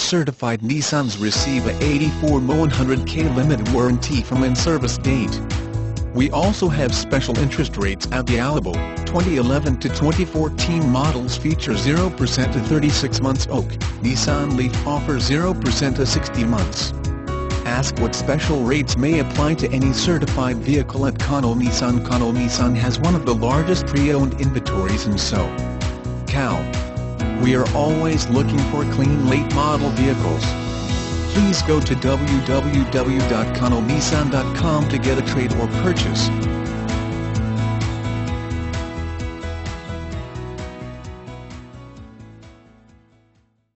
certified Nissans receive a 84-100K limited warranty from in-service date. We also have special interest rates available. 2011 to 2014 models feature 0% to 36 months OAK. Nissan Leaf offers 0% to 60 months. Ask what special rates may apply to any certified vehicle at Connell Nissan. Connell Nissan has one of the largest pre-owned inventories in SoCal. We are always looking for clean late model vehicles. Please go to www.connellnissan.com to get a trade or purchase.